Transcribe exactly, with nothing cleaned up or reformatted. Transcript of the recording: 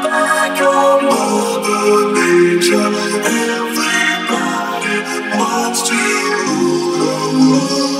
like your mother nature. Everybody wants to rule the world.